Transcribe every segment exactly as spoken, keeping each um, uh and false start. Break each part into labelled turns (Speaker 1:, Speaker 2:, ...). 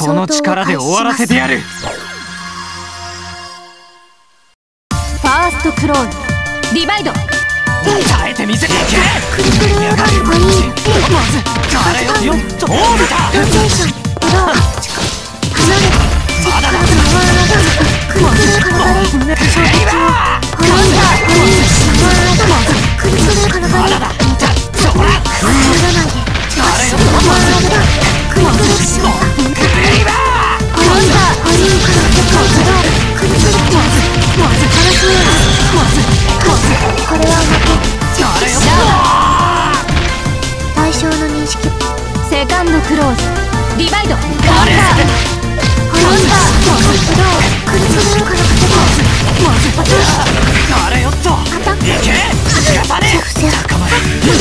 Speaker 1: この力で終わらせてやる。
Speaker 2: ファーストクローズディバイド。
Speaker 1: 耐えてみせていけ。
Speaker 2: くるくるランボリー
Speaker 1: まずあれよよっとオービタ
Speaker 2: ローテーションドロー離れ
Speaker 1: まだだ。
Speaker 2: くるくる体で衝撃をホリンダホリンくるくる体で
Speaker 1: まだだ。そら
Speaker 2: 入らないで
Speaker 1: あれよ
Speaker 2: くるくるしまった
Speaker 1: クレイバー。
Speaker 2: ホリンダホリンからくるくるまずガラスウェーブまずこれは負け
Speaker 1: あれよ
Speaker 2: 対象の認識セカンドクローズディバイドカウンター
Speaker 1: あれ
Speaker 2: ホリンダドローくるくるからかけ
Speaker 1: あれよっといけ。仕方ねえ。高まれ。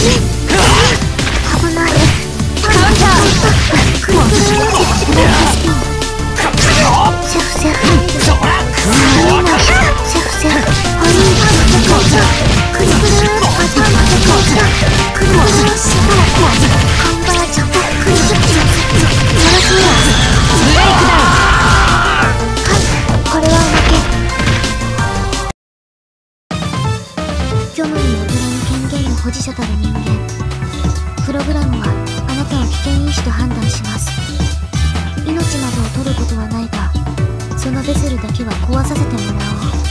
Speaker 2: 危ないカウンターくるくるブレーキスピンシェフセフ
Speaker 1: そら
Speaker 2: シェフセフホリンダくるくる頭でこうくるくるしまうカンバージョンくるくるガラスウェアブレイクダウン。はいこれは負け。虚無にお寺の権限の保持者たる人間プログラムはあなたを危険因子と判断します。命などを取ることはないがそのベゼルだけは壊させてもらおう。